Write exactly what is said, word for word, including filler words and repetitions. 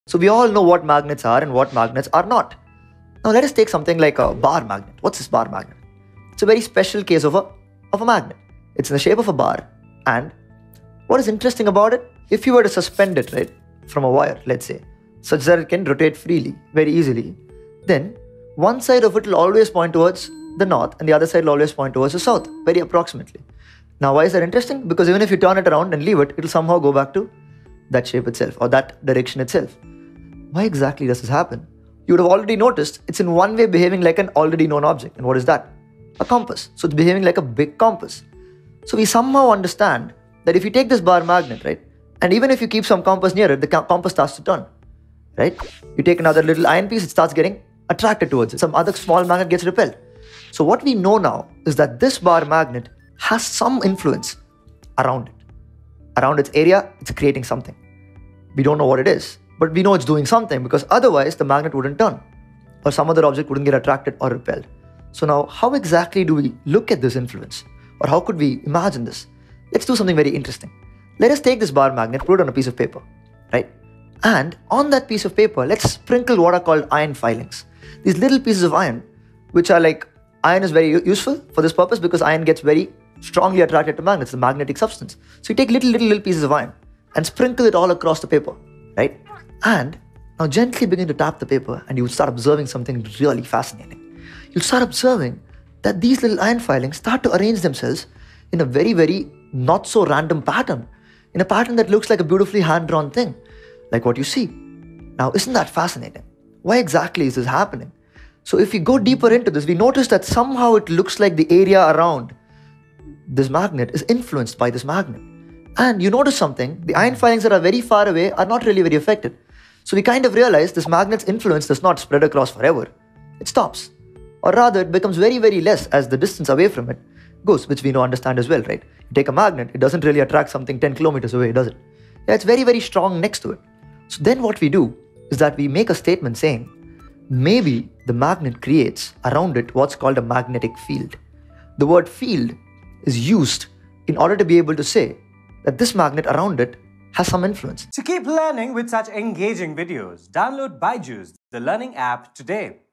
So we all know what magnets are and what magnets are not. Now let us take something like a bar magnet. What's this bar magnet? It's a very special case of a, of a magnet. It's in the shape of a bar, and what is interesting about it, if you were to suspend it, right, from a wire, let's say, such that it can rotate freely, very easily, then one side of it will always point towards the north and the other side will always point towards the south, very approximately. Now why is that interesting? Because even if you turn it around and leave it, it will somehow go back to that shape itself or that direction itself. Why exactly does this happen? You would have already noticed it's in one way behaving like an already known object. And what is that? A compass. So it's behaving like a big compass. So we somehow understand that if you take this bar magnet, right, and even if you keep some compass near it, the compass starts to turn, right? You take another little iron piece, it starts getting attracted towards it. Some other small magnet gets repelled. So what we know now is that this bar magnet has some influence around it. Around its area, it's creating something. We don't know what it is, but we know it's doing something because otherwise the magnet wouldn't turn or some other object wouldn't get attracted or repelled. So now how exactly do we look at this influence, or how could we imagine this? Let's do something very interesting. Let us take this bar magnet, put it on a piece of paper, right? And on that piece of paper, let's sprinkle what are called iron filings. These little pieces of iron, which are like, iron is very useful for this purpose because iron gets very strongly attracted to magnets, the magnetic substance. So you take little, little, little pieces of iron and sprinkle it all across the paper, right? And now gently begin to tap the paper and you will start observing something really fascinating. You'll start observing that these little iron filings start to arrange themselves in a very, very not so random pattern, in a pattern that looks like a beautifully hand-drawn thing, like what you see. Now, isn't that fascinating? Why exactly is this happening? So if we go deeper into this, we notice that somehow it looks like the area around this magnet is influenced by this magnet. And you notice something, the iron filings that are very far away are not really very affected. So we kind of realize this magnet's influence does not spread across forever. It stops. Or rather, it becomes very, very less as the distance away from it goes, which we know understand as well, right? You take a magnet, it doesn't really attract something ten kilometers away, does it? Yeah, it's very, very strong next to it. So then what we do is that we make a statement saying, maybe the magnet creates around it what's called a magnetic field. The word field is used in order to be able to say that this magnet around it has some influence. To keep learning with such engaging videos, download BYJU'S, the learning app today.